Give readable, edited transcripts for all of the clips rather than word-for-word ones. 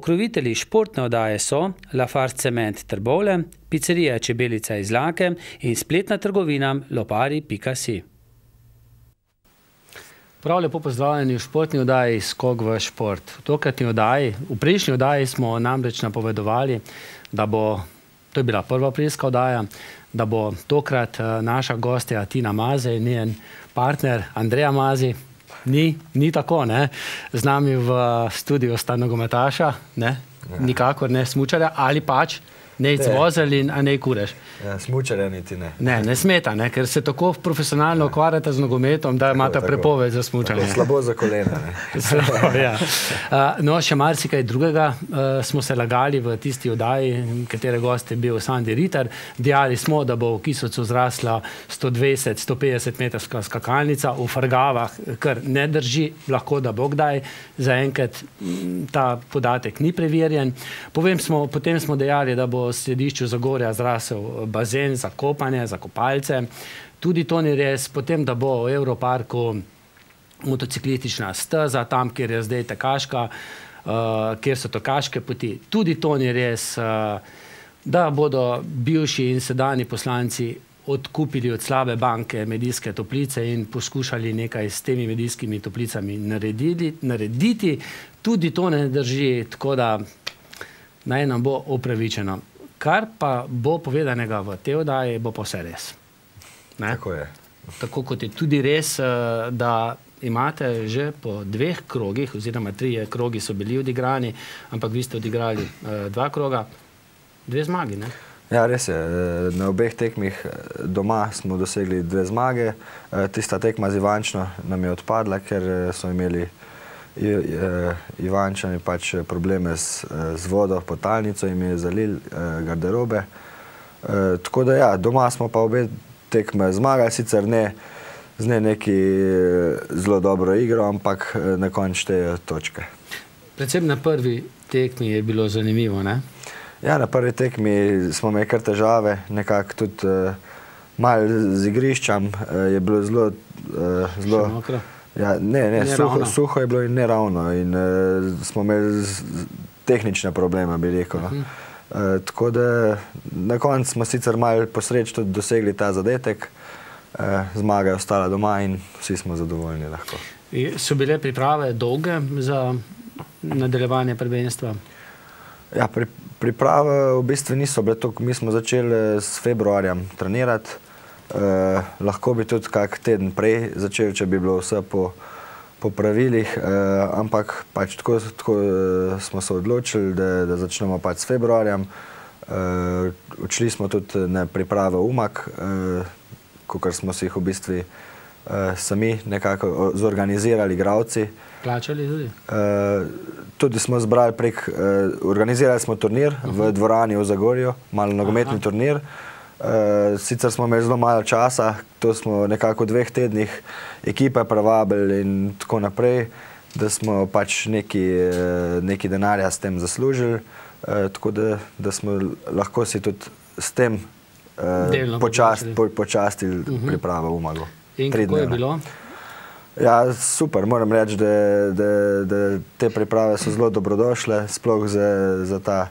Pokrovitelji športne oddaje so Lafarge Cement Trbovlje, pizzerija Čebelica iz Lake in spletna trgovina lopari.si. Prav lepo pozdravljeni v športni oddaji Skok v šport. V prejšnji oddaji smo namreč napovedovali, da bo, to je bila prva aprilska oddaja, da bo tokrat naša gostja Tina Maze in njen partner Andreja Mazi. Ni tako, ne? Z nami v studiu sta nogometaša, ne? Nikakor ne smučarja, ali pač Nejc Vozelj in Anej Kureš. Ja, smučarja niti ne. Ne smeta, ne? Ker se tako profesionalno ukvarjate z nogometom, da imate prepoved za smučanje. Slabo za kolena, ne. Slabo, ja. No, še marsikaj drugega smo se lagali v tisti oddaji, katere gost je bil Sandi Ritter. Dejali smo, da bo v Kisovcu zrasla 120-150 metrska skakalnica v Frgavah, kar ne drži, lahko da bo kdaj. Zaenkrat ta podatek ni preverjen. Potem smo dejali, da bo v središču Zagorja zrasel bazen za kopanje, za kopalce. Tudi to ni res. Potem, da bo v Evroparku motociklistična steza, tam, kjer je zdaj tekaška, kjer so tekaške poti. Tudi to ni res. Da bodo bivši in sedanji poslanci odkupili od slabe banke Medijske toplice in poskušali nekaj s temi medijskimi toplicami narediti. Tudi to ne drži, tako da naj nam bo upravičeno. Kar pa bo povedanega v tej oddaji, bo pa vse res. Tako je. Tako kot je tudi res, da imate že po 2 krogih, oziroma 3 krogi so bili odigrani, ampak vi ste odigrali 2 kroga, 2 zmagi, ne? Ja, res je. Na obeh tekmih doma smo dosegli 2 zmage. Tista tekma z Ivančno nam je odpadla, ker so imeli Ivančani pač probleme z vodo, podtalnico jim je zalil garderobe. Tako da ja, doma smo pa obe tekme zmagali, sicer ne z neki zelo dobro igro, ampak na koncu štejejo točke. Predvsem na prvi tekmi je bilo zanimivo, ne? Ja, na prvi tekmi smo imeli kar težave, nekako tudi malo z igriščem je bilo zelo mokro. Ja, ne, suho je bilo in neravno in smo imeli tehnične probleme, bi rekel. Tako da na koncu smo sicer malo posreč tudi dosegli ta zadetek, zmaga je ostala doma in vsi smo zadovoljni lahko. So bile priprave dolge za nadaljevanje prvenstva? Ja, priprave v bistvu niso bile toliko. Mi smo začeli s februarjem trenirati. Lahko bi tudi kak teden prej začeli, če bi bilo vse po pravilih, ampak pač tako smo se odločili, da začnemo pač s februarjem. Odšli smo tudi na priprave Umag, kakor smo si jih v bistvu sami nekako zorganizirali igralci. Plačali tudi? Tudi smo zbrali organizirali smo turnir v dvorani v Zagorju, malo nogometni turnir. Sicer smo imeli zelo malo časa, to smo nekako v 2 tednih ekipe prevabili in tako naprej, da smo pač neki denarja s tem zaslužili, tako da smo lahko si tudi s tem počastili pripravo v Umagu. In kako je bilo? Ja, super, moram reči, da te priprave so zelo dobrodošle, sploh za ta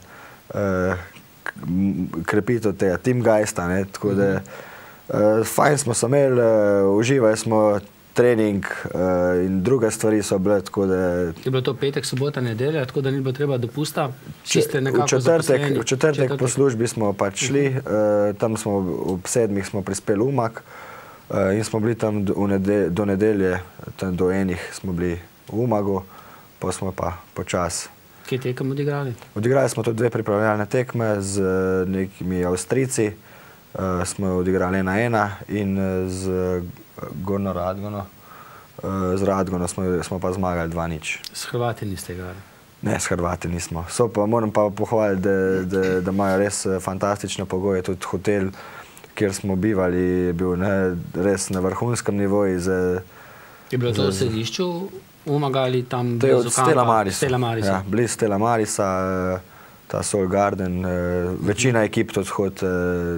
krepitev tega teamgeista, ne, tako da fajn smo se imeli, uživali smo trening in druge stvari so bile, tako da... Je bilo to petek, sobota, nedelja, tako da ni bilo treba dopusta? V četrtek po službi smo pač šli, tam smo ob 7 smo prispeli v Umag in smo bili tam do nedelje, do 1 smo bili v Umagu, pa smo pa počas. Kje tekem odigrali? Odigrali smo tudi 2 pripravljalne tekme z nekimi Avstrijci. Smo odigrali 1-1 in z Gornjo Radgono. Z Radgono smo pa zmagali 2-0. S Hrvati niste igrali? Ne, s Hrvati nismo. Moram pa pohvaliti, da imajo res fantastične pogoje. Tudi hotel, kjer smo bivali, je bil res na vrhunskem nivoju. Je bilo to v središču Umagali tam blizu kampa? Stella Marisa. Ja, blizu Stella Marisa, ta Soul Garden. Večina ekip tudi hodi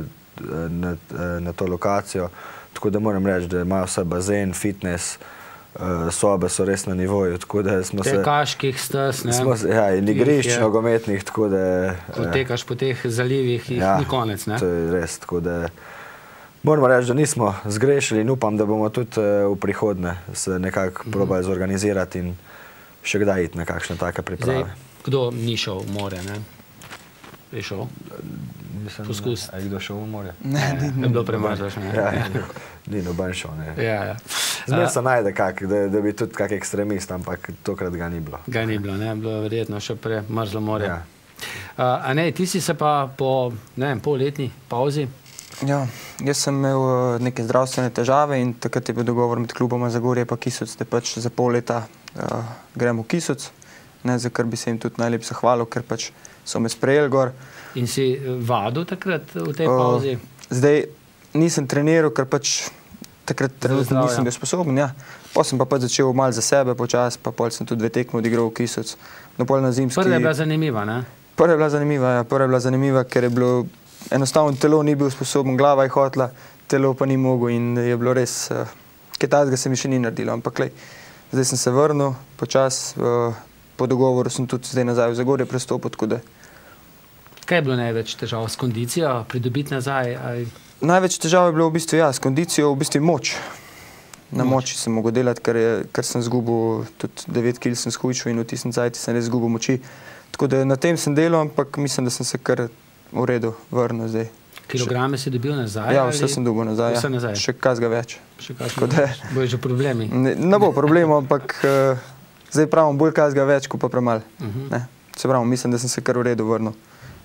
na to lokacijo. Tako da moram reči, da imajo vse bazen, fitness, sobe so res na nivoju, tako da smo se... Tekaških stez, ne? Ja, in igrišč nogometnih, tako da... Ko tekaš po teh zalivih, jih ni konec, ne? To je res, tako da... Moramo reči, da nismo zgrešili in upam, da bomo tudi v prihodnje se nekako probali zorganizirati in še kdaj iti na kakšne take priprave. Zdaj, kdo ni šel v more, ne? Je šel? Poskus. A je kdo šel v more? Ne, je bilo premažaš, ne? Ni noben šel, ne. Ja. Zmer se najde kak, da bi tudi kak ekstremist, ampak tokrat ga ni bilo. Ga ni bilo, ne? Bilo verjetno še premrzlo more. A ne, ti si se pa po, ne vem, polletni pauzi? Ja, jaz sem imel neke zdravstvene težave in takrat je bil dogovor med kluboma Zagorje pa Kisoc, da pač za pol leta gremo v Kisoc, ne, za kar bi se jim tudi najlepše zahvalil, ker pač so me sprejeli gor. In si vadil takrat v tej pauzi? Zdaj nisem treniral, ker pač takrat trenutno nisem bil sposoben, ja. Potem sem pa pač začel malo za sebe počas, pa pol sem tudi 2 tekme odigral v Kisoc. No, pol na zimski... Prva je bila zanimiva, ne? Prva je bila zanimiva, ker je bilo enostavno telo ni bil sposoben, glava je hotla, telo pa ni mogel in je bilo res, kaj takega se mi še ni naredilo, ampak lej, zdaj sem se vrnil počas, po dogovoru sem tudi zdaj nazaj v Zagorje prestopil, tako da... Kaj je bilo največ težav? S kondicijo? Pridobiti nazaj? Največ težav je bilo v bistvu, s kondicijo v bistvu moč. Na moči sem mogel delati, ker sem zgubil, tudi 9 kil sem shujčil in v tistem cajti sem res zgubil moči. Tako da na tem sem delal, ampak mislim, da sem se kar v redu vrnil zdaj. Kilograme si dobil nazaj? Ja, vse sem dobil nazaj. Vse nazaj? Še kazga več. Bojo že problemi? Ne bo problemov, ampak zdaj pravim bolj kazga več, kot pa premal. Se pravim, mislim, da sem se kar v redu vrnil.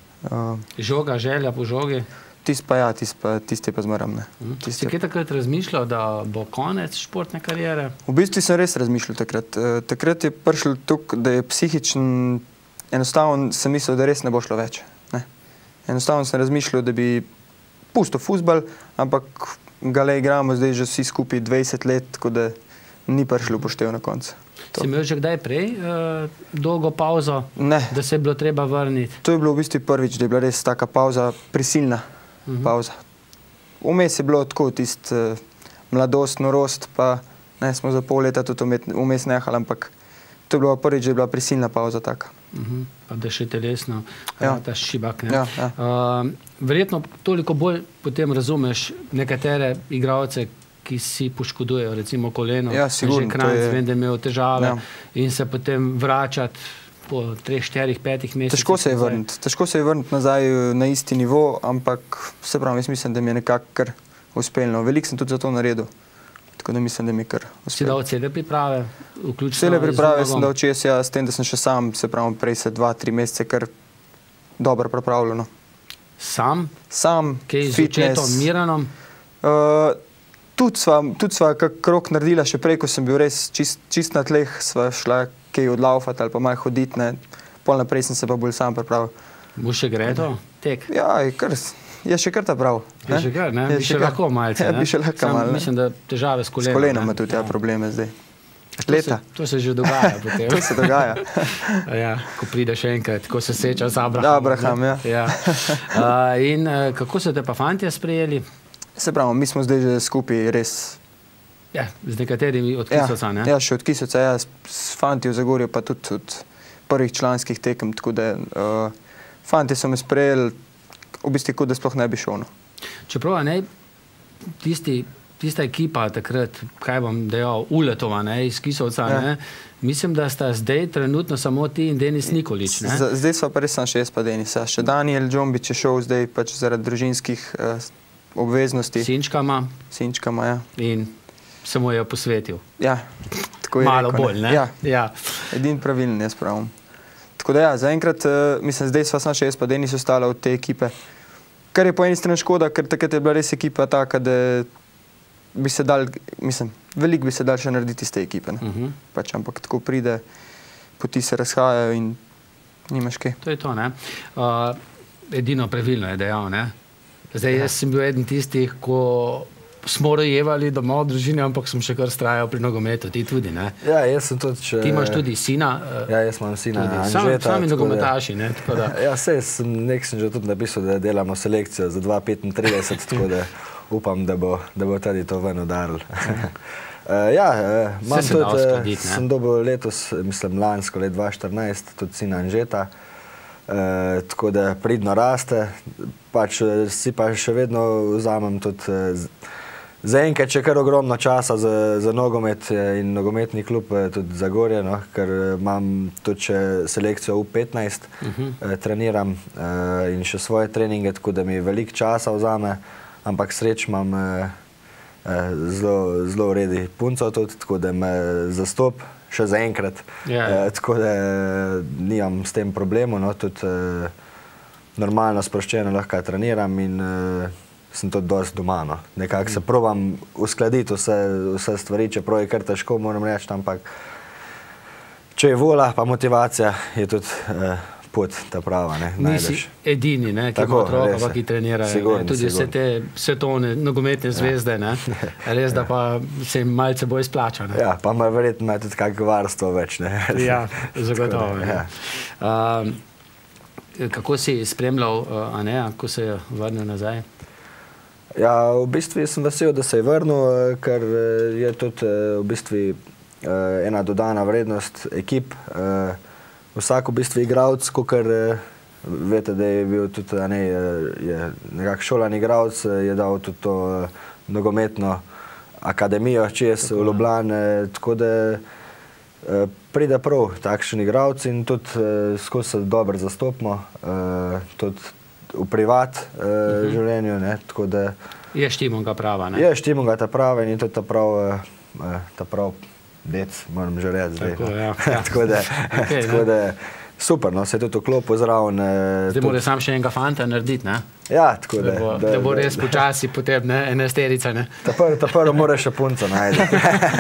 Žoga, želja po žogi? Tisti je pa zmeram, ne. Si kaj takrat razmišljal, da bo konec športne kariere? V bistvu sem res razmišljal takrat. Takrat je prišlo tukaj, da je psihičen, enostavno sem mislil, da res ne bo šlo več. Enostavno sem razmišljal, da bi pustil fuzbal, ampak ga le igramo zdaj že vsi skupaj 20 let, tako da ni prišlo upoštev na koncu. Si imel že kdaj prej dolgo pauzo, da se je bilo treba vrniti? To je bilo v bistvu prvič, da je bila res taka pauza, prisilna pauza. Vmes je bilo tako, tist mladost, norost, pa ne, smo za pol leta tudi vmes nehali, ampak to je bilo prvič, da je bila prisilna pauza taka. Pa da še telesno, ta šibak, ne? Ja. Verjetno toliko bolj potem razumeš nekatere igralce, ki si poškodujejo, recimo koleno. Ja, sigurno. Že Kranjc, vem, da je imel težave in se potem vračati po 3, 4, 5 mesecih. Težko se je vrniti nazaj na isti nivo, ampak se pravi, jaz mislim, da mi je nekako kar uspelo. Veliko sem tudi za to naredil, tako da mislim, da mi je kar uspelo. Si dal cele priprave? Cele priprave sem dal čez, ja, s tem, da sem še sam, se pravi, prej se 2-3 mesece kar dobro pripravljeno. Sam? Sam, kaj z očetom Miranom? Tudi sva kak krok naredila še prej, ko sem bil res čist na tleh, sva šla kaj odlaufati ali pa malo hoditi, ne. Pol naprej sem se pa bolj sam pripravil. Bo še gre to? Tek? Ja, je še kar ta prav. Je še kar, ne? Bi še lahko malce, ne? Ja, bi še lahko malo, ne? Mislim, da težave s kolenom. S kolenom ima tudi probleme zdaj. Leta. To se že dogaja potem. To se dogaja. Ja, ko pride še enkrat, ko se seča z Abrahamom. Abraham, ja. In kako so te pa fantje sprejeli? Se pravi, mi smo zdaj že skupaj res... Ja, z nekaterimi od Kisoca, ne? Ja, še od Kisoca, ja, s fanti v Zagorju, pa tudi od prvih članskih tekem, tako da fanti so me sprejeli v bistvu, kot da sploh ne bi šel. Čeprav, ne, tista ekipa takrat, kaj bom dejal, Uletova, ne, iz Kisovca, ne, mislim, da sta zdaj trenutno samo ti in Denis Nikolič, ne? Zdaj so pa res sam še jaz pa Denis, še Daniel Džombič je šel zdaj pač zaradi družinskih obveznosti. Sinčkama, ja. In se mu je posvetil. Ja, tako je malo rekel, bolj, ne? Ja. Edin pravilen, jaz pravim. Tako da ja, zaenkrat, mislim, zdaj sva sam še jaz pa Denis ostala od te ekipe. Kar je po eni strani škoda, ker takrat je bila res ekipa taka, da bi se dal, mislim, veliko bi se dal še narediti iz te ekipe, ne? Pač, ampak tako pride, poti se razhajajo in nimaš kaj. To je to, ne? Edino pravilno je dejal, ne? Zdaj, jaz sem bil eden tistih, ko smo rojevali doma v družini, ampak sem še kar strajal pri nogometu. Ti tudi, ne? Ja, jaz sem tudi... Ti imaš tudi sina? Ja, jaz imam sina Anžeta. Sami nogometaši, ne? Ja, sem že tudi napisal, da delamo selekcijo za 2,35, tako da upam, da bo tudi to ven udaril. Imam tudi, sem dobil letos, mislim lansko, let 2014, tudi sina Anžeta, tako da pridno raste, pač si pa še vedno vzamem tudi zaenkrat še kar ogromno časa za nogomet in nogometni klub tudi za Gorje, no, ker imam tudi še selekcijo U15, treniram in še svoje treninge, tako da mi veliko časa vzame, ampak sreč imam zelo uredi punco tudi, tako da me zastop še zaenkrat, tako da nimam s tem problemu, no, tudi normalno sproščeno lahko treniram in sem tudi dosti doma, no. Nekako se probam uskladiti vse stvari, čeprav je kar težko, moram reči, ampak če je volja pa motivacija, je tudi pot ta prava, ne, najdeš. Nisi edini, ne, ki ima otroka, pa ki trenirajo, tudi vse te svetovne nogometne zvezde, ne, res da pa se jim malce bolj splača, ne. Ja, pa ima verjetno tudi kakšno varstvo več, ne. Ja, zagotovo, ne. Kako si spremljal Aneja, ko se je vrnil nazaj? Ja, v bistvu sem vesel, da se je vrnil, ker je tudi v bistvu ena dodana vrednost ekip. Vsak v bistvu igralec, kakor veste, da je bil tudi je nekak šolan igralec, je dal tudi to nogometno akademijo čez v Ljubljane, tako da pride prav takšen igralec in tudi skozi se dobro zastopimo, tudi v privat življenju, ne, tako da... Je štimo ga prava, ne? Je štimo ga ta prava in je tudi ta prav dec, moram že reči zdaj. Tako, ja. Tako da super, no, se je tudi vklopil zraven. Zdaj mora sam še enega fanta narediti, ne? Ja, tako da. Da bo res počasi potem, ne, enesterica, ne? Ta prvo mora še punco najti.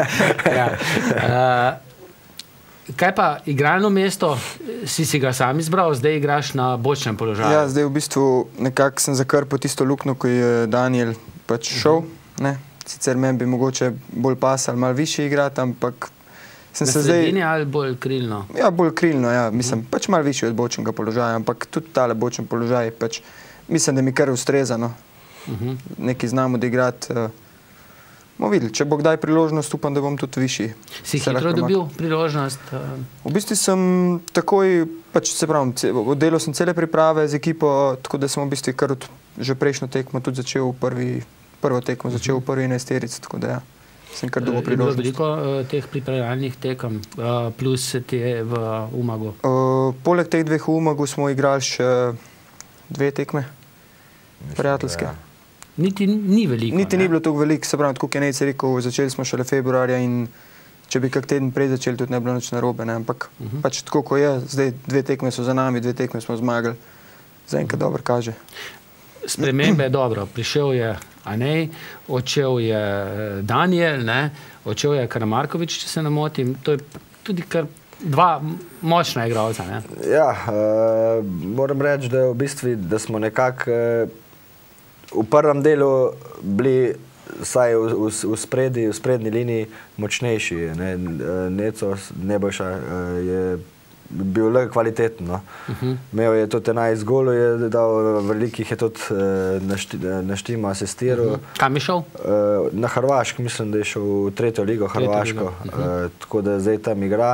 Kaj pa igralno mesto, si ga sam izbral, zdaj igraš na bočnem položaju? Ja, zdaj v bistvu nekako sem zakrpal tisto luknjo, ko je Daniel pač šel, ne? Sicer meni bi mogoče bolj pasal malo više igrati, ampak sem se zdaj... Na sredini ali bolj krilno? Ja, bolj krilno, ja. Mislim, pač malo više od bočnega položaja, ampak tudi tale bočen položaj, pač mislim, da mi kar ustreza, no. Nekaj znam odigrati. Bomo videli, če bo kdaj priložnost, upam, da bom tudi višji. Si hitro dobil priložnost? V bistvu sem takoj, pač se pravim, oddelal sem cele priprave z ekipo, tako da sem v bistvu kar že prejšnjo tekmo tudi začel prvo tekmo začel v prvi enajsterici, tako da ja, sem kar dobil priložnost. Je bilo veliko teh pripravljalnih tekem, plus te v Umagu? Poleg teh dveh v Umagu smo igrali še 2 tekme, prijateljske. Niti ni veliko, Niti ni bilo toliko veliko, se pravim, tako je Nejc rekel, začeli smo šele februarja in če bi kak teden prej začeli, tudi ne bilo nič narobe, ne, ampak pač tako, ko je, zdaj 2 tekme so za nami, 2 tekme smo zmagali, zaenkrat dobro kaže. Spremembe, dobro, prišel je Anej, odšel je Daniel, ne, odšel je Karamarkovič, če se ne motim, to je tudi kar 2 močna igralca, ne. Ja, moram reči, da v bistvu, da smo nekako v prvem delu bili vsaj v sprednji liniji močnejši. Neco Nebojša je bil le kvaliteten. Imel je tudi 11 golov, je dal velikih, je tudi naštimo asistiral. Kam je šel? Na Hrvaško, mislim, da je šel v 3. ligo Hrvaško, tako da zdaj tam igra.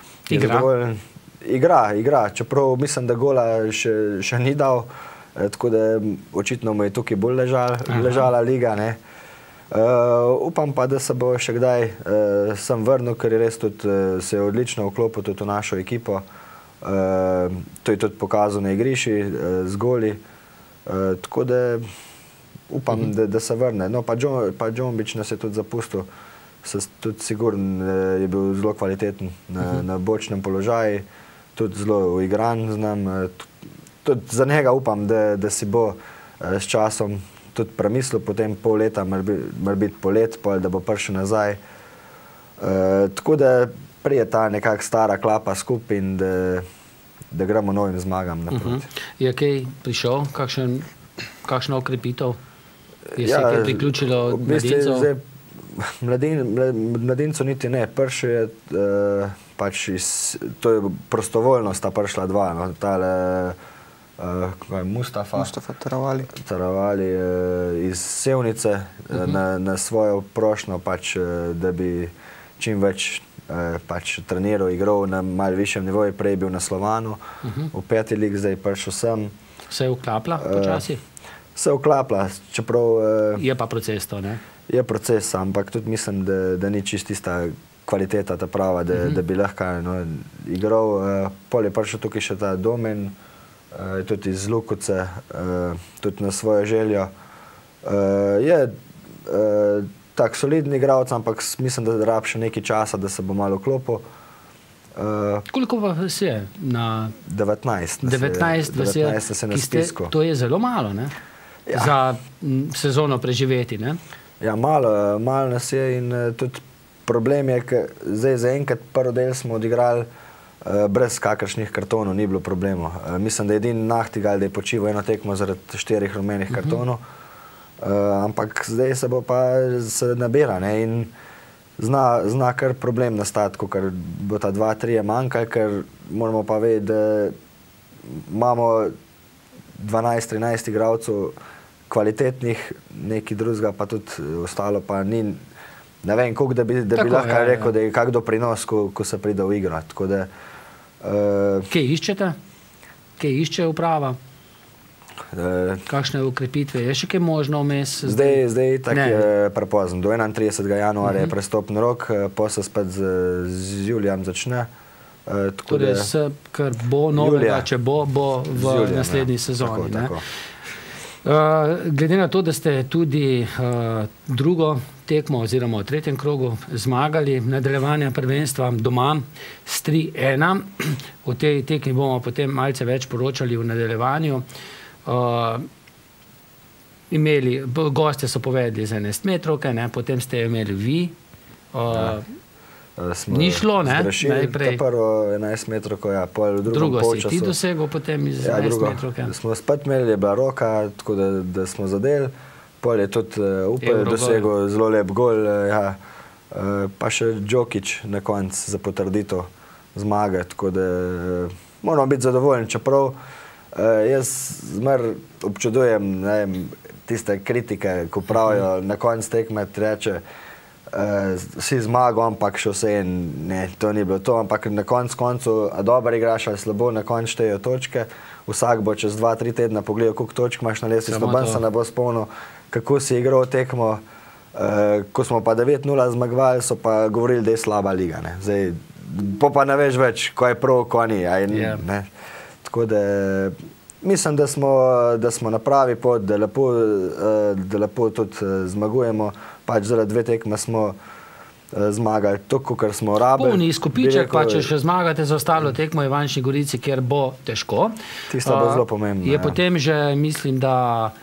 Igra, čeprav mislim, da gola še ni dal, tako da očitno mu je tukaj bolj ležala liga, ne. Upam pa, da se bo še kdaj sem vrnil, ker je res tudi se je odlično vklopil tudi v našo ekipo. To je tudi pokazal na igrišči z goli, tako da upam, da se vrne. No, pa Džombič nas je tudi zapustil, tudi sigurno je bil zelo kvaliteten na bočnem položaju, tudi zelo uigran z nam. Tudi za njega upam, da si bo s časom tudi premislil, potem pol leta, mora biti polet, da bo prišel nazaj. Tako da prije ta nekak stara klapa skupaj in da gremo novim zmagam naproti. Je kaj prišel? Kakšna okrepitev? Je se kaj priključilo od mladincev? Mladincev niti ne. Prši je pač to je prostovoljnost, ta prišla 2. Tale Mustafa Taravali iz Sevnice na svojo prošnjo, pač, da bi čim več pač treniral, igral na malo višjem nivoju, prej bil na Slovanu, v 5. lig, zdaj prišel sem. Se je vklapla počasi? Se vklapla, čeprav... Je pa proces to, ne? Je proces, ampak tudi mislim, da ni čist tista kvaliteta ta prava, da bi lahko igral. Pol je prišel tukaj še ta Domen, tudi iz Lukovce, tudi na svojo željo. Je tak solidni igralec, ampak mislim, da rab še nekaj časa, da se bo malo vklopil. Koliko pa vas je? 19 vas je na spisku. To je zelo malo, ne? Za sezono preživeti, ne? Ja, malo nas je in tudi problem je, ker zdaj zaenkrat prvi del smo odigrali brez kakršnih kartonov, ni bilo problemov. Mislim, da je edini Nachtigal, da je počival eno tekmo zaradi 4 rumenih kartonov, ampak zdaj se bo pa nabira, ne, in zna kar problem nastati, ker bo ta 2-3 manjkali, ker moramo pa vedeti, da imamo 12-13 igralcev kvalitetnih, nekaj drugega, pa tudi ostalo pa ni, ne vem, koliko, da bi lahko rekel, da je kak doprinos, ko se pride v igro. Tako da... Kje iščete? Kje išče uprava? Kakšne ukrepitve? Je še kaj možno vmes? Zdaj tako je prepozno. Do 31. januarja je prestopni rok, pa se spet z julijem začne. Torej, kar bo novega, če bo v naslednji sezoni. Tako. Glede na to, da ste tudi drugo tekmo oziroma v 3. krogu zmagali nadaljevanja prvenstva doma s 3-1, o tej tekmi bomo potem malce več poročali v nadaljevanju. Gostje so povedali z 11 metrovke, potem ste imeli vi. Ni šlo, ne? Najprej. Ta prvo 11 metrovko, ja, pol v drugom polčasu. Drugo si ti dosegel potem iz 11 metrovke. Smo spet imeli, je bila roka, tako da smo zadeli. Pol je tudi Upel dosegel zelo lep gol, ja. Pa še Djokić na konc za potrditev zmage, tako da moramo biti zadovoljni, čeprav jaz zmer občudujem tiste kritike, ko pravijo na konc tekme, reče si zmagal, ampak še vse ne, to ni bilo to, ampak na koncu dobro igraš ali slabo, na koncu štejejo točke, vsak bo čez 2-3 tedna pogledal, koliko točk imaš na lestvici, noben se ne bo spomnil, kako si igral tekmo, ko smo pa 9-0 zmagovali, so pa govorili, da je slaba liga, ne. Zdaj, pa ne veš več, ko je prav, ko ni, ne. Tako da mislim, da smo na pravi pot, da lepo tudi zmagujemo, pač zaradi 2 tekme smo zmagali toliko, kar smo rabili. Polni izkupiček, pa če še zmagate za ostalo tekmo Ivančni Gorici, kjer bo težko. Tisto bo zelo pomembno. Je potem že, mislim, da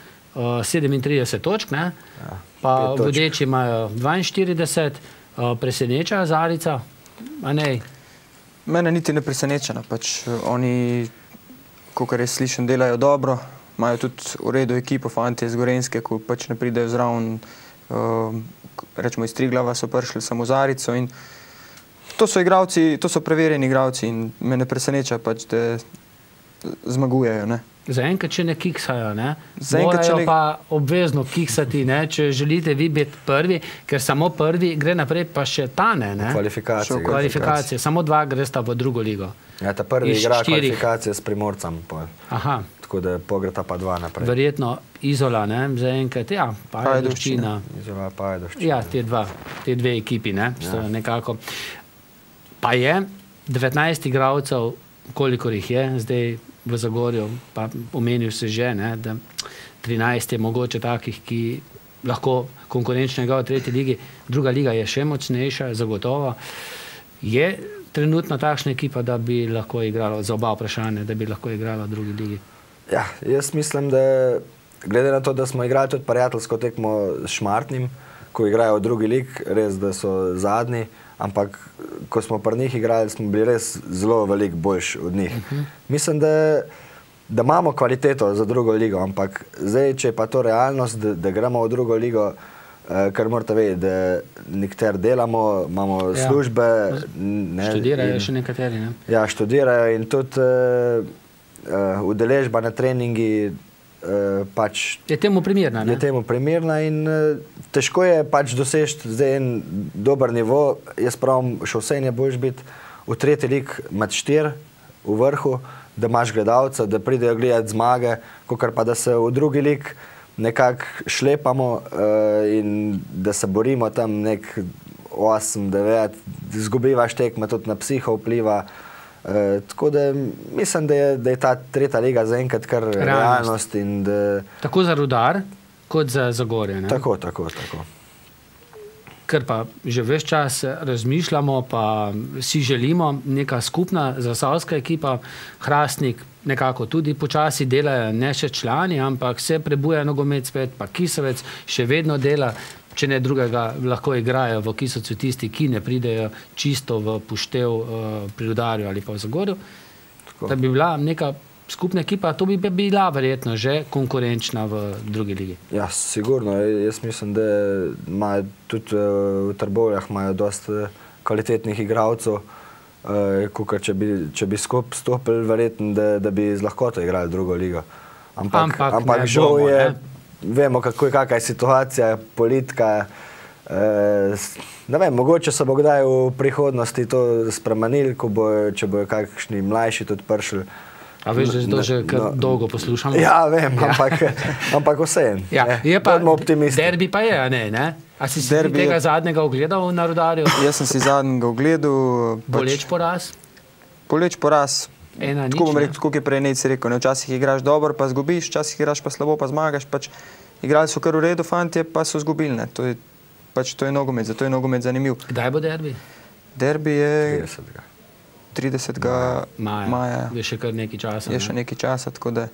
37 točk, ne? Pa vodeči imajo 42, preseneča Zarica, a ne? Mene niti ne preseneča, pač oni, kakor jaz slišim, delajo dobro, imajo tudi v redu ekipo, fantje z Gorenjske, ko pač ne pridejo zraven, rečemo iz Triglava so prišli samo Zarico in to so igralci, to so preverjeni igralci in me ne preseneča pač, da zmagujejo, ne. Zaenkrat, če ne kiksajo, ne? Morajo pa obvezno kiksati, ne? Če želite vi biti prvi, ker samo prvi gre naprej, pa še tane, ne? Kvalifikacije. Samo 2 gresta v drugo ligo. Ja, ta prvi igra kvalifikacije s Primorcem. Aha. Tako da pogreta pa 2 naprej. Verjetno Izola, ne? Zaenkrat, ja, Pajdovščina. Izola, Pajdovščina. Ja, te dve ekipi, ne? Nekako. Pa je 19 igralcev, kolikor jih je, zdaj v Zagorju, pa omenil se že, da 13 je mogoče takih, ki lahko konkurenčno igrajo v 3. ligi, druga liga je še močnejša, zagotovo. Je trenutno takšna ekipa, da bi lahko igrala, za oba vprašanja, da bi lahko igrala v drugi ligi? Ja, jaz mislim, da glede na to, da smo igrali tudi prijateljsko tekmo s Šmartnim, ko igrajo v drugi lig, res, da so zadnji, ampak ko smo pri njih igrali, smo bili res zelo veliko boljši od njih. Mislim, da imamo kvaliteto za drugo ligo, ampak zdaj, če je pa to realnost, da gremo v drugo ligo, kar morate vedeti, da nekateri delamo, imamo službe. Študirajo še nekateri, ne? Ja, študirajo in tudi udeležba na treningi pač je temu primerna, ne? Je temu primerna in težko je pač doseči zdaj en dober nivo. Jaz pravim, še vse je boljš biti v tretji lig med 4 v vrhu, da imaš gledalca, da pridejo gledati zmage, kakor pa da se v drugi lig nekako šlepamo in da se borimo tam nek 8, 9, izgubivaš tekme, tudi na psiho vpliva. Tako da mislim, da je ta tretja liga zaenkrat kar realnost. In da... Tako za Rudar, kot za Zagorje, ne? Tako. Ker pa že ves čas razmišljamo, pa si želimo neka skupna zasavska ekipa, Hrastnik nekako tudi počasi delajo, ne še člani, ampak se prebuja nogomet spet, pa Kisovec še vedno dela, če ne drugega, lahko igrajo v Kisovcu tisti, ki ne pridejo čisto v poštev pri Rudarju ali pa v Zagorju. Da bi bila neka skupna ekipa, to bi bila verjetno že konkurenčna v drugi ligi. Ja, sigurno. Jaz mislim, da imajo tudi v Trbovljah imajo dosti kvalitetnih igralcev, če bi skupaj stopili, verjetno, da bi z lahkoto igrali drugo ligo. Ampak žal je, vemo, kakva je situacija, politika. Ne vem, mogoče se bo kdaj v prihodnosti to spremenili, če bojo kakšni mlajši tudi prišli. A veš, da to že kar dolgo poslušamo? Ja, vem, ampak vseeno. Je pa derbi pa je, ne? A si tega zadnjega ogledal na Rudarju? Jaz sem si zadnjega ogledal. Boleč poraz? Boleč poraz. Tako bom rekel, kako je prej Nejci rekel, včasih igraš dobro, pa zgubiš, včasih igraš pa slabo, pa zmagaš. Igrali so kar v redu, fantje, pa so zgubili. To je nogomet, zato je nogomet zanimiv. Kdaj bo derbi? Derbi je 30. maja. Je še kar nekaj časa. Je še nekaj časa, tako da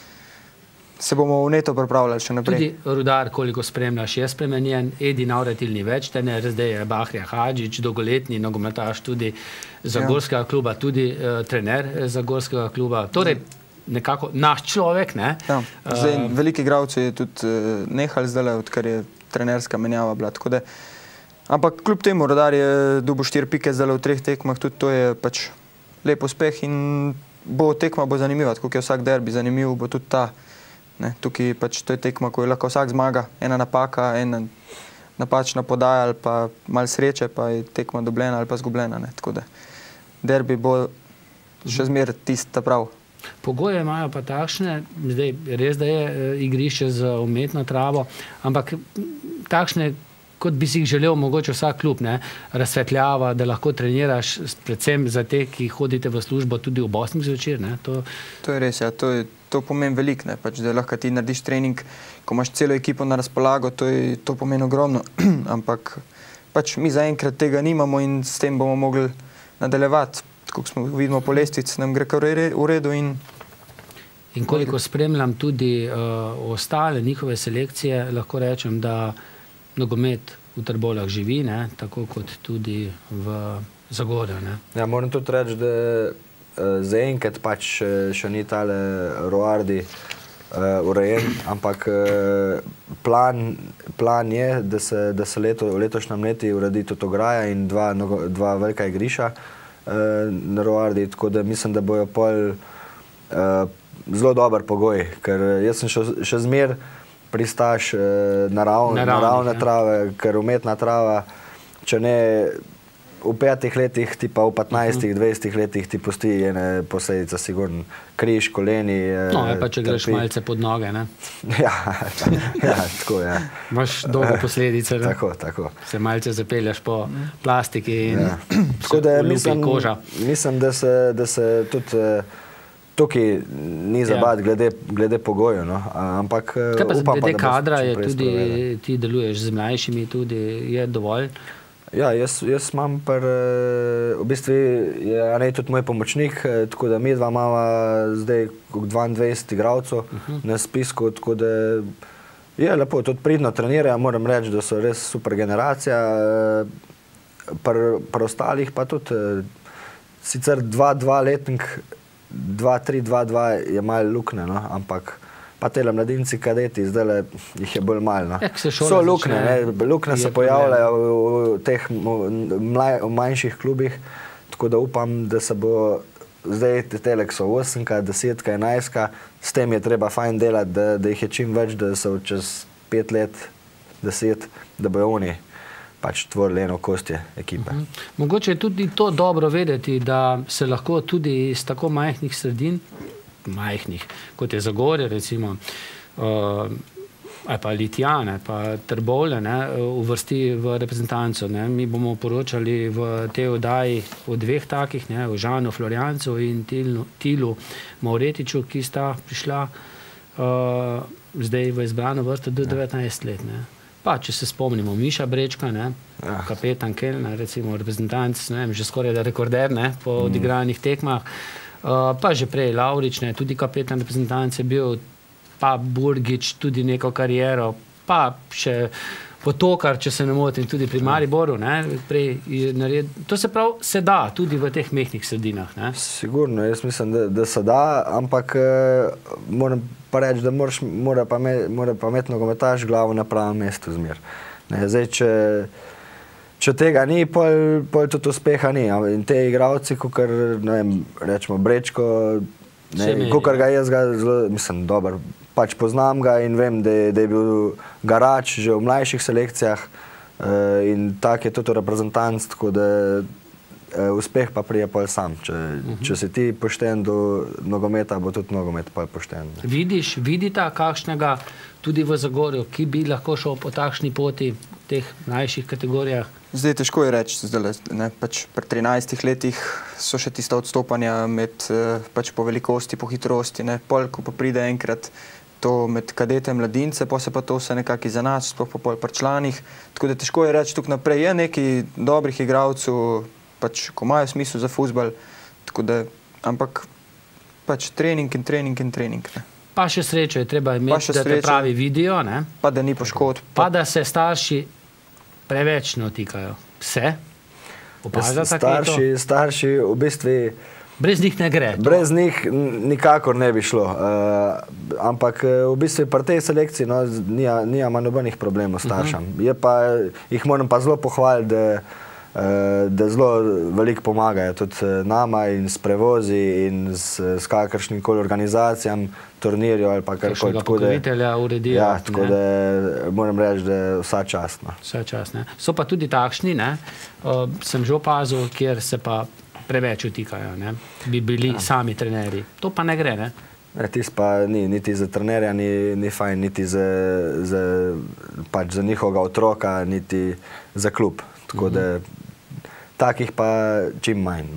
se bomo v neto pripravljali še naprej. Tudi Rudar, koliko spremljaš, je spremenjen. Edi Navratil ni več trener, zdaj je Bahrija Hadžić, dolgoletni nogometaš tudi Zagorskega kluba, tudi trener Zagorskega kluba. Torej, nekako naš človek, ne? Ja. Zdaj, veliki igralci je tudi nehali zdaj, odkar je trenerska menjava bila, tako da. Ampak kljub temu Rudar je dobil 4 pike zdaj v 3 tekmah, tudi to je pač lep uspeh in tekma bo zanimiva, tako je vsak derbi zanimiv, bo tudi ta. Tukaj pač to je tekma, ko je lahko vsak zmaga, ena napaka, ena napačna podaja ali pa malo sreče, pa je tekma dobljena ali pa zgubljena. Tako da derbi bo še zmer tista prav. Pogoje imajo pa takšne, zdaj res, da je igrišče z umetno travo, ampak takšne, kot bi si jih želel mogoče vsak klub, razsvetljava, da lahko treniraš, predvsem za te, ki hodite v službo tudi ob 8 zvečer. To je res, ja, to pomeni veliko, da lahko ti narediš trening, ko imaš celo ekipo na razpolago, to pomeni ogromno, ampak pač mi zaenkrat tega nimamo in s tem bomo mogli nadaljevati. Tako smo vidimo po lestvici, nam gre kar v redu in koliko spremljam tudi ostale njihove selekcije, lahko rečem, da nogomet v Trbovljah živi, tako kot tudi v Zagorju. Ja, moram tudi reči, da zaenkrat pač še ni tale Roardi urejen, ampak plan je, da se v letošnjem leti uredi tudi ograja in dva velika igrišča na Roardi, tako da mislim, da bojo pol zelo dober pogoj, ker jaz sem še zmer pristaš naravne trave, ker umetna trava, če ne v 5 letih, ti pa v 15, 20 letih ti pusti ene posledice, sigurno križ, koleni. No, je pa, če greš malce pod noge, ne? Ja, tako je. Imaš dolgo posledice, ne? Tako. Se malce zapeljaš po plastiki in tako da lupi koža. Mislim, da se tudi tukaj ni zabat glede pogojev, ampak upam pa, da glede kadra je tudi, ti deluješ z mlajšimi tudi, je dovolj? Ja, jaz imam v bistvu je Anej tudi moj pomočnik, tako da mi dva imava zdaj 22 igralcev na spisku, tako da je lepo, tudi pridno trenirajo, moram reči, da so res super generacija, pri ostalih pa tudi sicer 2-2 letnik, 2-3, 2-2 je malo lukne, ampak pa tele mladinci kadeti, zdaj jih je bolj malo. So lukne se pojavljajo v teh manjših klubih, tako da upam, da se bo zdaj telek so 8, 10, 11, s tem je treba fajn delati, da jih je čim več, da so čez 5 let, 10, da bojo oni pač tvorili eno kostje ekipe. Mogoče je tudi to dobro vedeti, da se lahko tudi iz tako majhnih sredin, kot je Zagorje recimo, ali pa Litijane, pa Trbovlje, uvrsti v reprezentanco. Mi bomo poročali v tej oddaji o 2 takih, o Žanu Florjancu in Tilu Mauretiču, ki sta prišla zdaj v izbrano vrsto do 19 let. Pa, če se spomnimo, Miša Brečka, kapetan Kelna, recimo reprezentanc, že skoraj da rekorder po odigranih tekmah, pa že prej Lavrič, tudi kapetan reprezentanc je bil, pa Burgič tudi neko kariero, pa še Potokar, če se ne motim, tudi pri Mariboru. To se pravi, se da tudi v teh mehkih sredinah. Sigurno, jaz mislim, da se da, ampak moram pa reči, da mora pa imeti nogometaš glavo na pravem mestu zmer. Zdaj, če tega ni, pol tudi uspeha ni. In te igravci, kakor, rečemo, Brečko, kakor ga jaz mislim, dober, pač poznam ga in vem, da je bil garač že v mlajših selekcijah in tak je tudi reprezentanc, tako da uspeh pa prije pol sam. Če si ti pošten do nogometa, bo tudi nogomet pol pošten. Vidita kakšnega tudi v Zagorju, ki bi lahko šel po takšni poti v teh mlajših kategorijah? Zdaj težko je reči, pač pri 13 letih so še tista odstopanja pač po velikosti, po hitrosti, pol, ko pa pride enkrat to med kadete mladince, pa se pa to vse nekako izenači, sploh pa pol pri članih, tako da težko je reči, tukaj naprej je nekaj dobrih igralcev, pač, ko imajo smisel za fuzbal, tako da, ampak pač trening in trening in trening. Pa še srečo je treba imeti, da te pravi vidijo, pa da ni poškodb. Pa da se starši preveč ne otikajo. Se? Opažate kaj to? Starši v bistvu... Brez njih ne gre. Brez njih nikakor ne bi šlo. Ampak v bistvu pri tej selekciji nima nobenih problemov staršem. Jih moram pa zelo pohvaliti, da zelo veliko pomagajo tudi nama in s prevozi in s kakršnim koli organizacijam, turnirjev ali pa karkoli. Kakšnega pokrovitelja uredijo. Ja, tako da moram reči, da je vsa čast. Vsa čast, So pa tudi takšni, sem že opazil, kjer se pa preveč utikajo, bi bili sami trenerji. To pa ne gre, Tis pa ni, niti za trenerja ni fajn, niti za njihovega otroka, niti za klub. Tako da takih pa čim manj.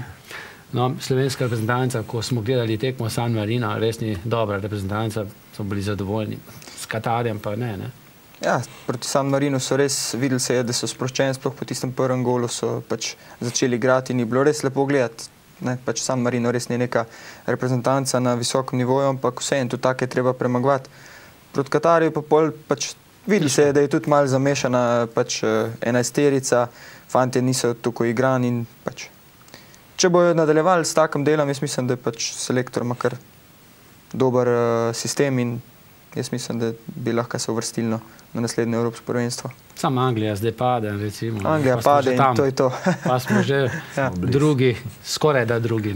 Slovenska reprezentanca, ko smo gledali tekmo San Marino, res ni dobra reprezentanca, so bili zadovoljni. S Katarjem pa ne. Ja, proti San Marinu so res videli se, da so sproščeni, sploh po tistem prvem golu so pač začeli igrati in je bilo res lepo gledati. Pač San Marino res ni neka reprezentanca na visokem nivoju, ampak vseeno tudi tako je treba premagovati. Proti Katarju pa pol pač videli se, da je tudi malo zamešana pač enajsterica, fantje niso tako igrani in pač če bojo nadaljevali s takim delom, jaz mislim, da je pač selektor ima kar dober sistem in jaz mislim, da bi lahko se uvrstili na naslednje Evropsko prvenstvo. Samo Anglija zdaj pade, recimo. Anglija pade in to je to. Pa smo že drugi, skoraj da drugi.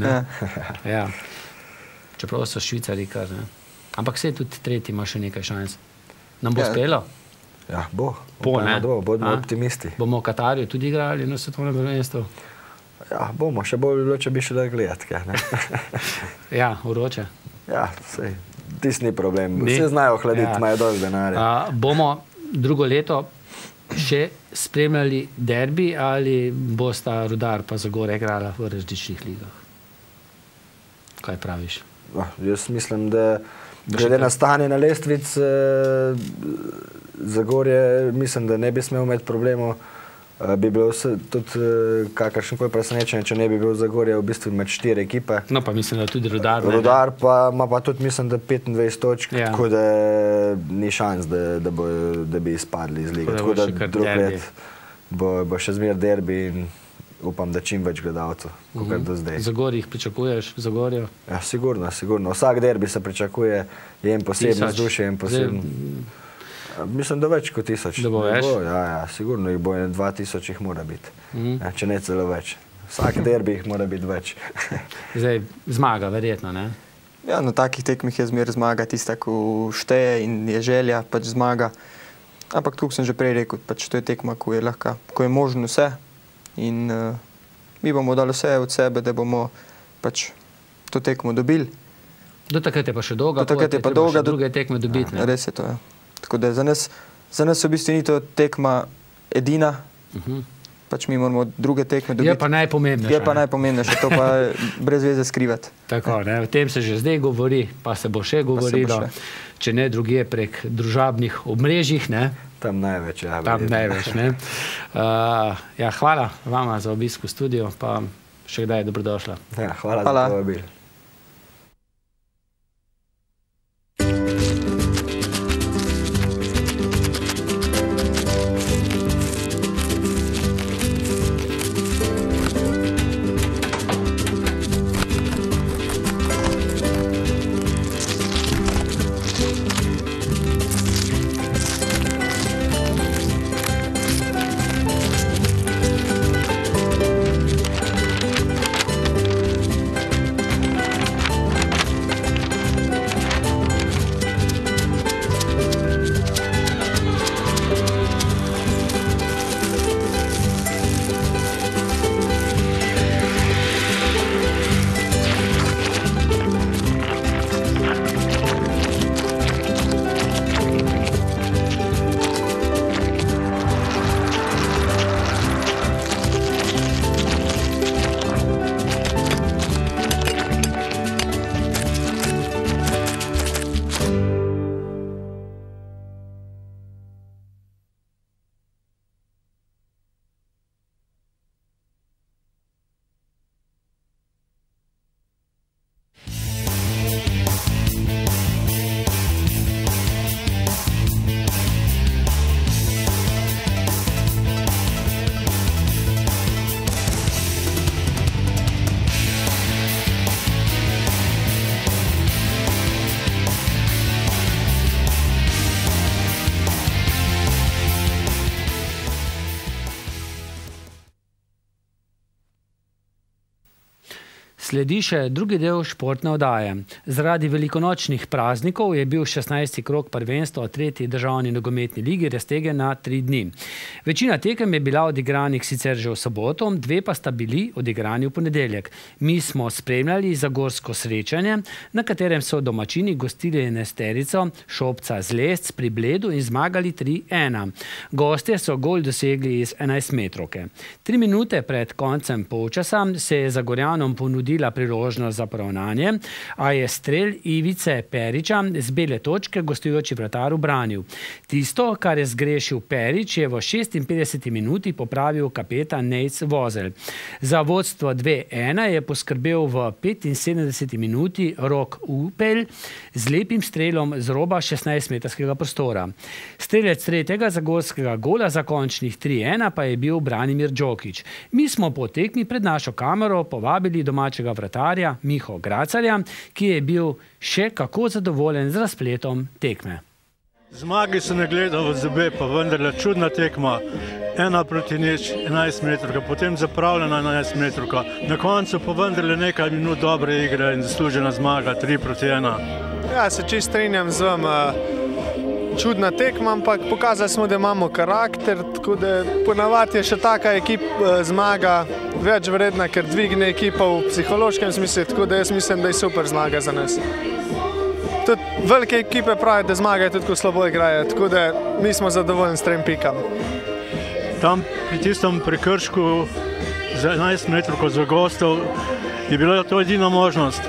Čeprav so Švicari kar. Ampak se tudi tretji ima še nekaj šans. Nam bo uspelo? Ja, bo. Bodimo optimisti. Bomo v Katarju tudi igrali na svetovnem prvenstvu? Ja, bomo. Še bolj bilo, če bi šli gledati. Ja, vroče. Ja, sej. Tis ni problem. Vse znajo hladiti, imajo dovolj denarja. Bomo drugo leto še spremljali derbi ali bosta Rudar pa Zagorje igrala v različnih ligah? Kaj praviš? Jaz mislim, da glede na stanje na lestvici Zagorje, mislim, da ne bi smel imeti problemov. Bi bilo tudi kakršnokoli presenečenje, če ne bi bil Zagorje v bistvu med 4 ekipe. No pa mislim, da tudi Rudar. Rudar pa ima pa tudi, mislim, da 25 točk, tako da ni šans, da bi izpadli iz lige. Tako da drug let bo še zmer derbi in upam, da čim več gledalcev, kakor do zdaj. Zagorje jih pričakuješ? Zagorje? Ja, sigurno. Vsak derbi se pričakuje, je en posebno vzdušje, en posebno... Mislim, da več kot 1000. Da bo več? Ja, sigurno jih bo 2000 jih mora biti. Če ne celo več. Vsak derbi mora biti več. Zdaj, zmaga, verjetno, ne? Ja, na takih tekmih je zmer zmaga tista, ko šteje in je želja, pač zmaga. Ampak tukaj sem že prej rekel, pač to je tekma, ko je lahko, ko je možno vse. In mi bomo dali vse od sebe, da bomo pač to tekmo dobili. Do takrat je pa še dolga, do takrat je pa dolga, druge tekme dobiti. Ja, res je to, ja. Tako da za nas v bistvu ni to tekma edina, pač mi moramo druge tekme dobiti. Je pa najpomembnejša. Je pa najpomembnejša, to pa brez veze skrivati. Tako, ne, o tem se že zdaj govori, pa se bo še govorilo, če ne drugje prek družabnih omrežjih, ne. Tam največ, ja. Tam največ, ne. Ja, hvala vama za obisk v studiu, pa še kdaj je dobrodošla. Ja, hvala za povabil. Sledi še drugi del športne oddaje. Zaradi velikonočnih praznikov je bil 16. krog prvenstva v 3. državni nogometni ligi raztegnjen na 3 dni. Večina tekem je bila odigranih sicer že v soboto, 2 pa sta bili odigrani v ponedeljek. Mi smo spremljali zagorsko srečanje, na katerem so domačini gostili enesterico Šopca z Lesc pri Bledu in zmagali 3-1. Gostje so gol dosegli iz 11-metrovke. 3 minute pred koncem polčasa se je Zagorjanom ponudila priložnost za poravnanje, a je strel Ivice Periča z bele točke gostujoči vratar ubranil. Tisto, kar je zgrešil Perič, je v 56. minuti popravil kapetan Nejc Vozelj. Za vodstvo 2-1 je poskrbel v 75. minuti Rok Upelj z lepim strelom z roba 16-metrskega prostora. Strelec tretjega zagorskega gola za končnih 3-1 pa je bil Branimir Džokić. Mi smo po tekmi pred našo kamero povabili domačega vratarja Miho Gracarja, ki je bil še kako zadovoljen z razpletom tekme. Zmagi se ne gleda v zobe, pa vendarle čudna tekma. 1-0, 11-metrovka, potem zapravljena 11-metrovka. Na koncu pa vendarle nekaj minut dobre igre in zaslužena zmaga 3-1. Ja, se čisto strinjam z vami. Čudna tekma, ampak pokazali smo, da imamo karakter, tako da ponavadi je še taka zmaga več vredna, ker dvigne ekipa v psihološkem smislu, tako da jaz mislim, da je super zmaga za nas. Tudi velike ekipe pravijo, da zmagajo tudi, ko slabo igrajo, tako da mi smo zadovoljni s 3 pikami. Tam pri tistem prekršku za 11-metrovko za gostov je bila to edina možnost.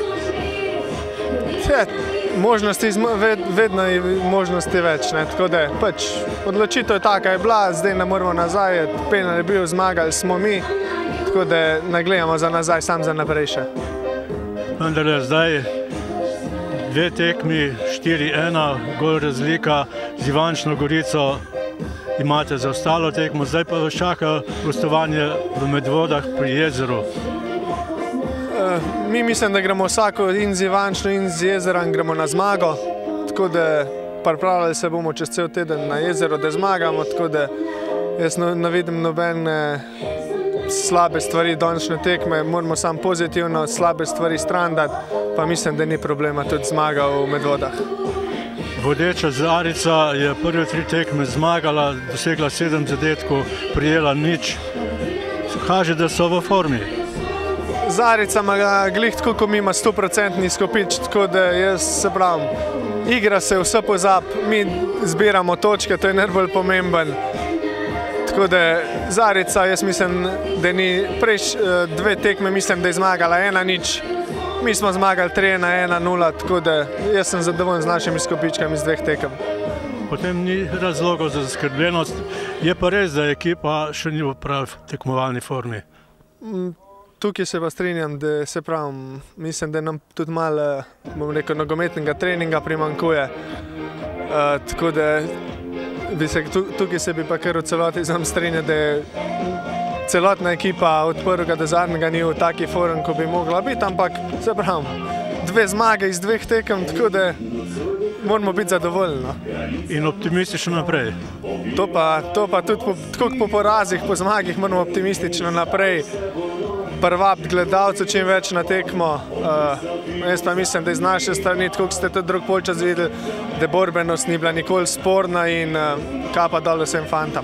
Možnosti, vedno je možnosti več, ne? Tako da pač odločitev je taka je bila, zdaj ne moramo nazaj, penal je bil, zmagali smo mi, tako da ne gledamo za nazaj, sam za naprej še. Vendar je zdaj 2 tekmi, 4-1, gol razlika z Ivančno Gorico imate za ostalo tekmo, zdaj pa vas čaka gostovanje v Medvodah pri jezeru. Mi mislim, da gremo vsako in z Ivančno in z jezerom gremo na zmago, tako da pripravljali se bomo čez cel teden na jezero, da zmagamo, tako da jaz ne vidim nobene slabe stvari današnje tekme, moramo samo pozitivno, slabe stvari stran dati, pa mislim, da ni problema tudi zmaga v Medvodah. Vodeča Zarica je prve 3 tekme zmagala, dosegla 7 zadetkov, prijela nič. Kaže, da so v formi. Zarica ima glih tako, ko mi ima 100% izkopič, tako da jaz se pravim, igra se vse pozab, mi zbiramo točke, to je najbolj pomemben. Tako da Zarica, jaz mislim, da ni prejš 2 tekme, mislim, da je zmagala 1-0. Mi smo zmagali 3-1-0, tako da jaz sem zadovoljen z našimi izkopičkami z 2 tekem. Potem ni razlogov za zaskrbljenost. Je pa res, da ekipa še ni v pravi tekmovalni formi. Tukaj se pa strinjam, da se pravim, mislim, da nam tudi malo, bom rekel, nogometnega treninga primanjkuje. Tako da tukaj se bi pa kar v celoti znam strinjati, da je celotna ekipa od prvega do zadnjega ni v taki formi, ko bi mogla biti, ampak se pravim, 2 zmage iz 2 tekem, tako da moramo biti zadovoljni. In optimistično naprej. To pa tudi tako po porazih, po zmagih moramo optimistično naprej prvabiti gledalcev čim več na tekmo. Jaz pa mislim, da iz naše strani, tako kot ste tudi drug polčas videli, da borbenost ni bila nikoli sporna in kapa dol vsem fantam.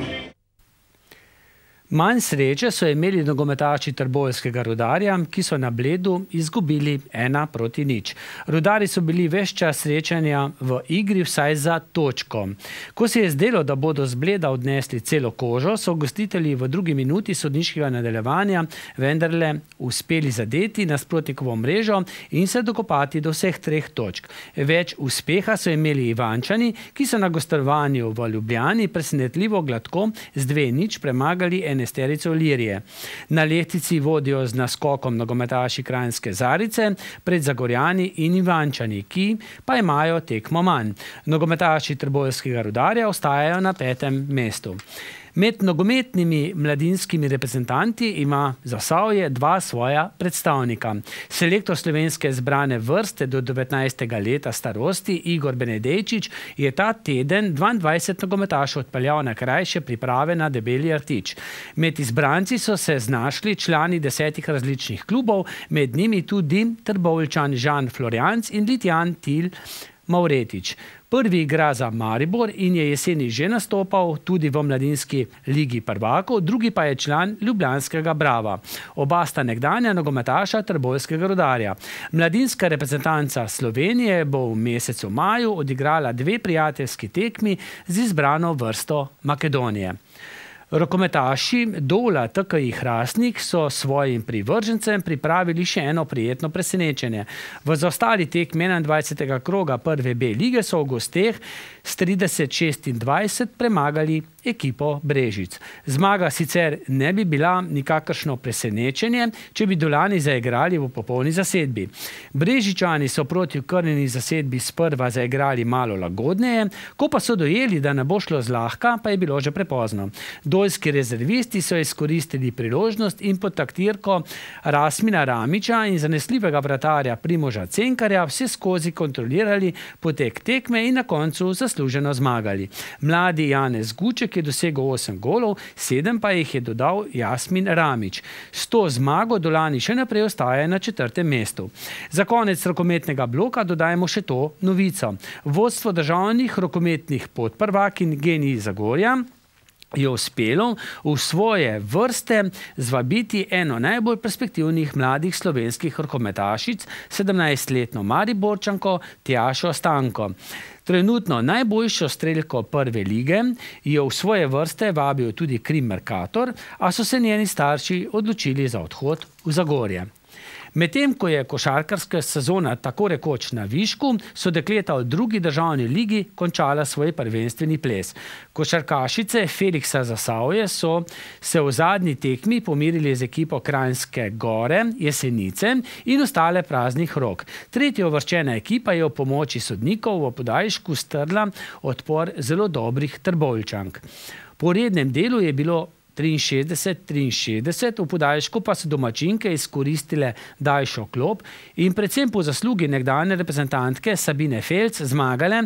Manj sreče so imeli nogometaši trboveljskega Rudarja, ki so na Bledu izgubili 1-0. Rudarji so bili ves čas srečanja v igri vsaj za točko. Ko se je zdelo, da bodo z Bleda odnesli celo kožo, so gostitelji v 2. minuti sodniškega nadaljevanja vendarle uspeli zadeti nasprotnikovo mrežo in se dokopati do vseh 3 točk. Več uspeha so imeli Ivančani, ki so na gostovanju v Ljubljani presenetljivo gladko z 2-0 premagali enesterico Ilirije. Na lestvici vodijo z naskokom nogometaši Kranjske Zarice pred Zagorjani in Ivančani, ki pa imajo tekmo manj. Nogometaši Trboveljskega Rudarja ostajajo na 5. mestu. Med nogometnimi mladinskimi reprezentanti ima Zasavje 2 svoja predstavnika. Selektor slovenske zbrane vrste do 19. leta starosti Igor Benedejčič je ta teden 22 nogometašov odpeljal na krajše priprave na Debeli Rtič. Med izbranci so se znašli člani 10 različnih klubov, med njimi tudi Trboveljčan Žan Florjanc in Litjan Til Mavretič. Prvi igra za Maribor in je jeseni že nastopal tudi v mladinski ligi prvakov, drugi pa je član ljubljanskega Brava. Oba sta nekdanja nogometaša Trboveljskega Rudarja. Mladinska reprezentanca Slovenije bo v mesecu maju odigrala 2 prijateljski tekmi z izbrano vrsto Makedonije. Rokometaši Dola TKI Hrastnik so svojim privržencem pripravili še eno prijetno presenečenje. V zaostali tekmi 21. kroga prve B lige so v gosteh s 30-26 premagali ekipo Brežic. Zmaga sicer ne bi bila nikakršno presenečenje, če bi Dolani zaigrali v popolni zasedbi. Brežičani so proti okrnjeni zasedbi sprva zaigrali malo lagodneje, ko pa so dojeli, da ne bo šlo zlahka, pa je bilo že prepozno. Doljski rezervisti so izkoristili priložnost in pod taktirko Rasmina Ramiča in zanesljivega vratarja Primoža Cenkarja vse skozi kontrolirali potek tekme in na koncu zasluženo zmagali. Mladi Janez Guček je dosegel 8 golov, 7 pa jih je dodal Jasmin Ramič. S to zmago Dolani še naprej ostaja na 4. mestu. Za konec rokometnega bloka dodajemo še to novico. Vodstvo državnih rokometnih podprvakinj Genij Zagorja je uspelo v svoje vrste zvabiti eno najbolj perspektivnih mladih slovenskih rokometašic, 17-letno Mariborčanko Tjašo Stanko. Trenutno najboljšo strelko prve lige je v svoje vrste vabil tudi Krim Mercator, a so se njeni starši odločili za odhod v Zagorje. Medtem, ko je košarkarska sezona tako rekoč na višku, so dekleta v 2. državni ligi končala svoj prvenstveni ples. Košarkašice Feliksa Zasavje so se v zadnji tekmi pomirili z ekipo Kranjske Gore, Jesenice in ostale praznih rok. Tretjeuvrščena ekipa je v pomoči sodnikov v podaljšku strla odpor zelo dobrih Trboveljčank. Po rednem delu je bilo 63-63, v podaljšku pa so domačinke izkoristile daljšo klop in predvsem po zaslugi nekdanje reprezentantke Sabine Felc zmagale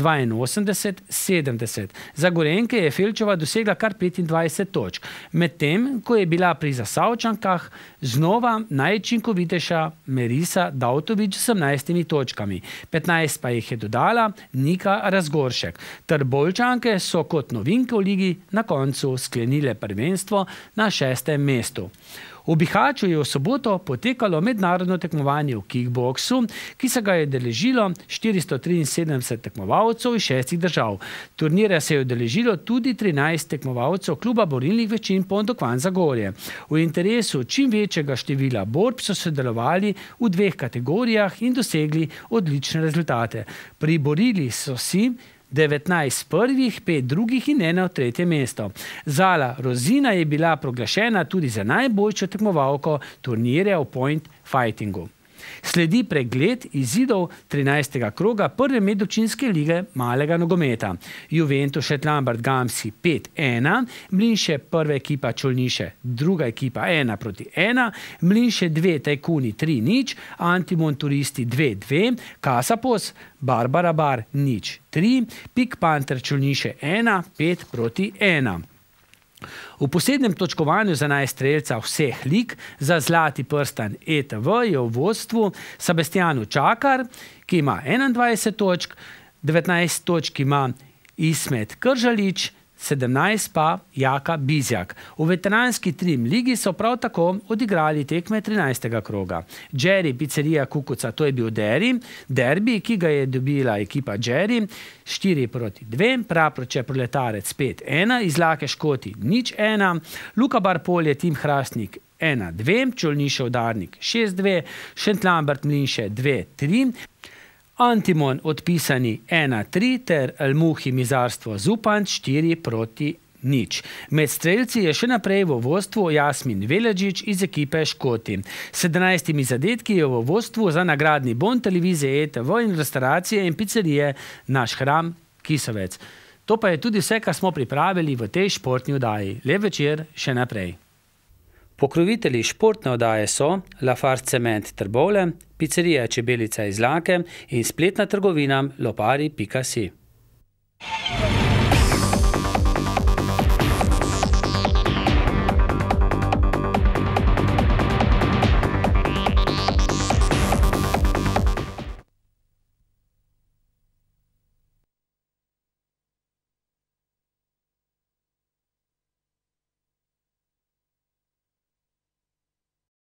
82-70. Za Gorenjke je Felčova dosegla kar 25 točk, medtem ko je bila pri Zasavčankah znova najučinkovitejša Merisa Davtovič s 18 točkami. 15 pa jih je dodala Nika Razgoršek. Trboveljčanke so kot novinke v ligi na koncu sklenile prvenstvo na 6. mestu. V Bihaću je v soboto potekalo mednarodno tekmovanje v kickboksu, ki se ga je udeležilo 473 tekmovalcev iz 6 držav. Turnirja se je udeležilo tudi 13 tekmovalcev kluba borilnih veščin Pondokvan Zagorje. V interesu čim večjega števila borb so sodelovali v 2 kategorijah in dosegli odlične rezultate. Priborili so si 19 prvih, 5 drugih in 1 tretje mesto. Zala Rozina je bila proglašena tudi za najboljšo tekmovalko turnirja v point fightingu. Sledi pregled izidov 13. kroga prve medobčinske lige malega nogometa. Juventus Šentlambert Gamsi 5-1, Mlinše prva ekipa Čolniše, druga ekipa 1-1, Mlinše 2 Tajkuni 3-0, Antimon Turisti 2-2, Kasapos Barbara Bar 0-3, Pik Panter Čolniše 1-5-1. V posebnem točkovanju za najstrelca vseh lig za zlati prstan ETV je v vodstvu Sebastianu Čakar, ki ima 21 točk, 19 točk ima Ismet Kržalič, 17 pa Jaka Bizjak. V veteranski trim ligi so prav tako odigrali tekme 13. kroga. Jerry Pizzerija Kukuca, to je bil derbi, ki ga je dobila ekipa Jerry 4-2, Praproče Proletarec 5-1, Izlake Škoti 0-1, Luka Barpolje Tim Hrastnik 1-2, Čolnišev Darnik 6-2, Šentlambert Mlinše 2-3, Antimon odpisani 1-3 ter Almuhi Mizarstvo Zupanč 4-0. Med strelci je še naprej v vodstvu Jasmin Veleđić iz ekipe Škoti. 17 zadetki je v vodstvu za nagradni bon televizije ETV in restauracije in pizzerije Naš hram Kisovec. To pa je tudi vse, kar smo pripravili v tej športni oddaji. Lep večer še naprej. Pokrovitelji športne oddaje so Lafarge Cement Trbovlje, pizzerija Čebelica Izlake in spletna trgovina lopari.si.